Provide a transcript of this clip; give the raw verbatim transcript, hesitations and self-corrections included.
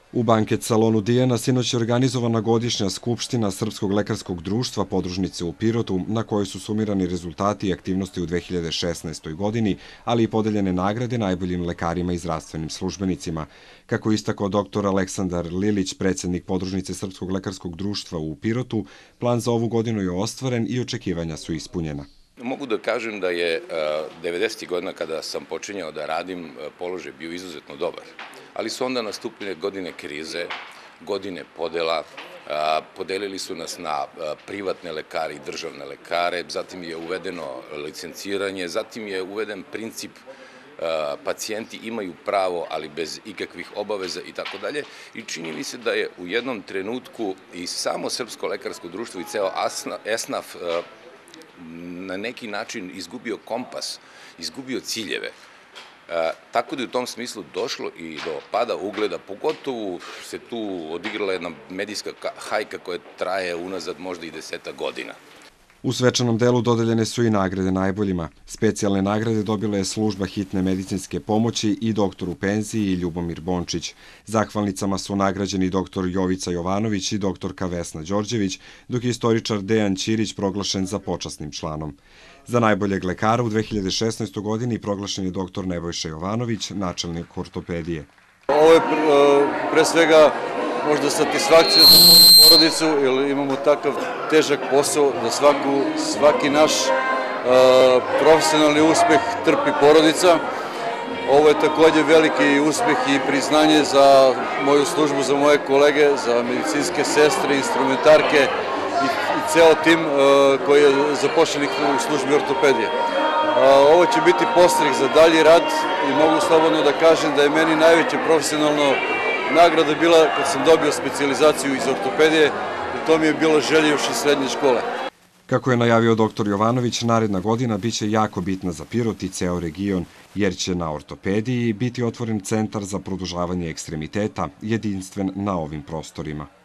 U banket salonu Dijana sinoć je organizovana godišnja skupština Srpskog lekarskog društva podružnice u Pirotu, na kojoj su sumirani rezultati i aktivnosti u dve hiljade šesnaestoj. godini, ali i podeljene nagrade najboljim lekarima i zdravstvenim službenicima. Kako istakao doktor Aleksandar Lilić, predsjednik podružnice Srpskog lekarskog društva u Pirotu, plan za ovu godinu je ostvaren i očekivanja su ispunjena. Mogu da kažem da je devedesetih godina kada sam počinjao da radim, položaj bio izuzetno dobar. Ali su onda nastupile godine krize, godine podela, podelili su nas na privatne lekare i državne lekare, zatim je uvedeno licenciranje, zatim je uveden princip pacijenti imaju pravo, ali bez ikakvih obaveza i tako dalje. I čini mi se da je u jednom trenutku i samo Srpsko lekarsko društvo i ceo esnaf na neki način izgubio kompas, izgubio ciljeve. Tako da je u tom smislu došlo i do pada ugleda, pogotovo se tu odigrala jedna medijska hajka koja traje unazad možda i deseta godina. U svečanom delu dodeljene su i nagrade najboljima. Specijalne nagrade dobila je služba hitne medicinske pomoći i doktor u penziji i Ljubomir Bončić. Zahvalnicama su nagrađeni doktor Jovica Jovanović i doktorka Vesna Đorđević, dok je istoričar Dejan Ćirić proglašen za počasnim članom. Za najboljeg lekara u dve hiljade šesnaestoj. godini proglašen je doktor Nebojša Jovanović, načelnik ortopedije. Ovo je pre svega možda satisfakcija za moju porodicu, jer imamo takav težak posao da svaki naš profesionalni uspeh trpi porodica. Ovo je također veliki uspeh i priznanje za moju službu, za moje kolege, za medicinske sestre, instrumentarke i ceo tim koji je zapošljen u službi ortopedije. Ovo će biti podstrek za dalji rad i mogu slobodno da kažem da je meni najveće profesionalno nagrada bila kad sam dobio specijalizaciju iz ortopedije i to mi je bilo želje još iz srednje škole. Kako je najavio doktor Jovanović, naredna godina biće jako bitna za Pirot i ceo region, jer će na ortopediji biti otvoren centar za produžavanje ekstremiteta, jedinstven na ovim prostorima.